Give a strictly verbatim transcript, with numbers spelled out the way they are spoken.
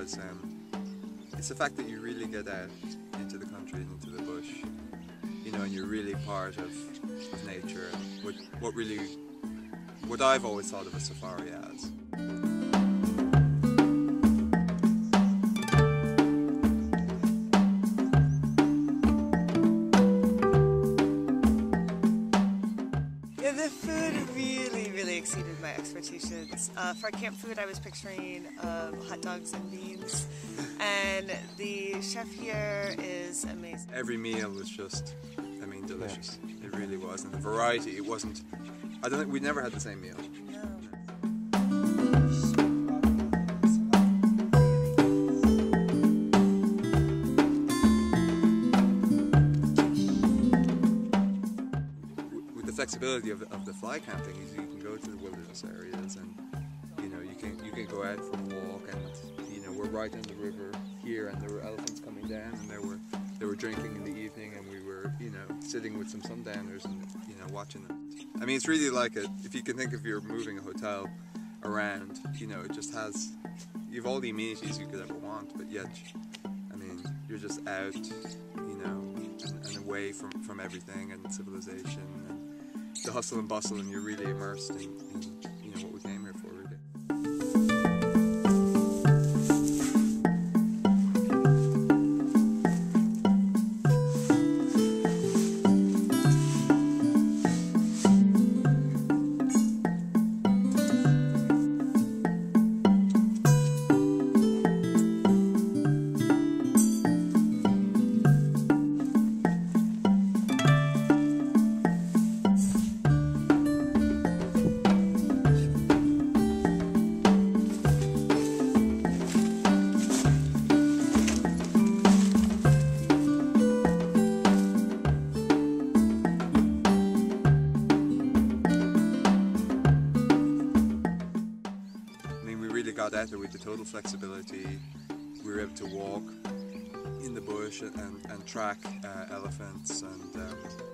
was um, it's the fact that you really get out into the country and into the bush, you know, and you're really part of, of nature. What, what really, what I've always thought of a safari as. The food really, really exceeded my expectations. Uh, for camp food, I was picturing um, hot dogs and beans, and the chef here is amazing. Every meal was just, I mean, delicious. It really was, and the variety, it wasn't, I don't think, we never had the same meal. No. The flexibility of the, of the fly camping is you can go to the wilderness areas, and you know you can you can go out for a walk, and you know we're right on the river here, and there were elephants coming down, and they were they were drinking in the evening, and we were you know sitting with some sundowners and you know watching them. I mean, it's really like a, if you can think of you're moving a hotel around, you know it just has, you've all the amenities you could ever want, but yet I mean you're just out, you know, and, and away from from everything and civilization. And the hustle and bustle, and you're really immersed in, in you know what we came here for, really. Got out there with the total flexibility. We were able to walk in the bush and, and track uh, elephants, and um,